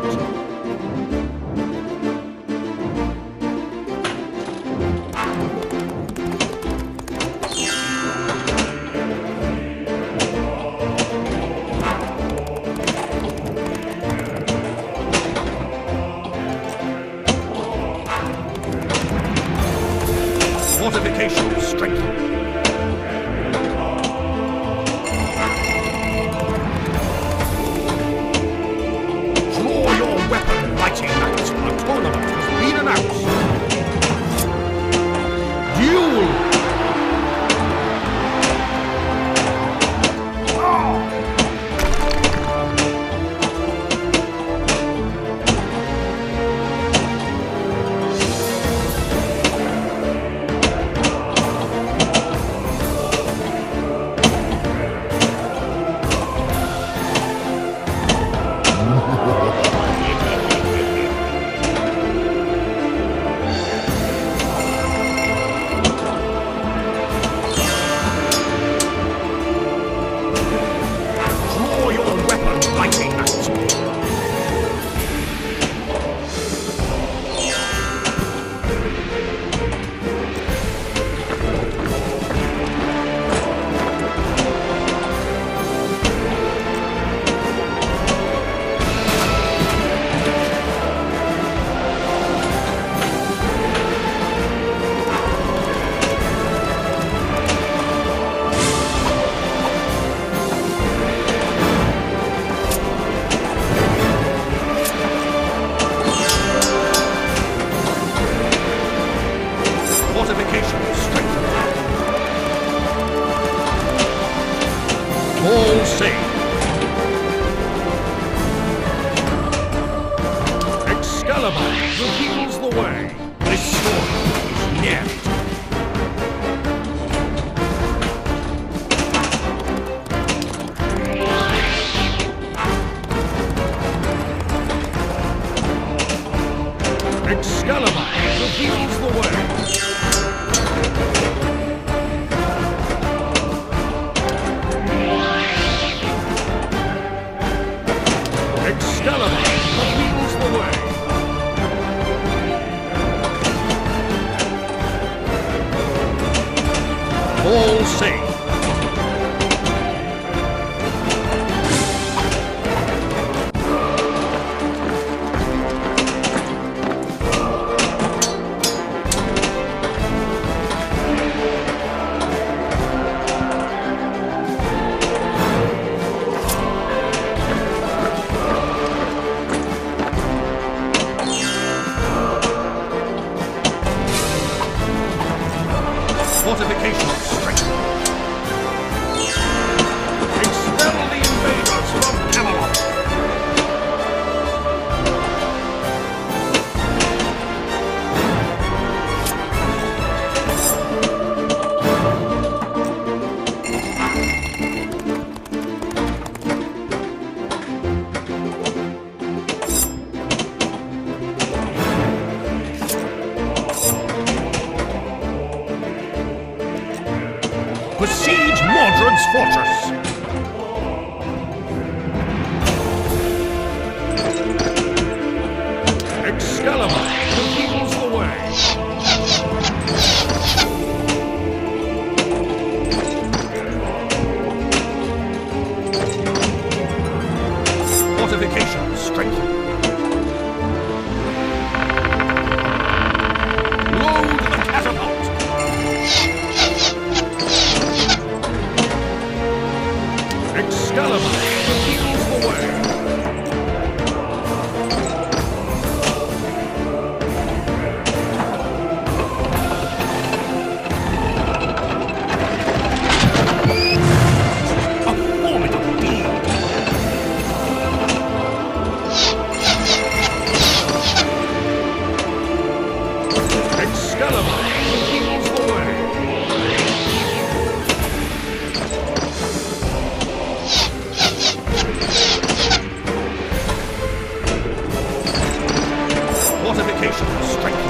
Fortifications strengthened. Draw your weapon, mighty knight. A tournament has been announced. Duel! Fortifications strengthened. All safe. Excalibur reveals the way. This sword is near. Excalibur reveals the way. Excalibur reveals the way. All safe. Fortifications strengthened. Expel the invaders from Camelot. Besiege Mordred's fortress! Excalibur reveals the way! Fortifications strengthened. Load the catapult! Excalibur reveals the way. A formidable deed. Excalibur reveals the way. Fortifications strengthened.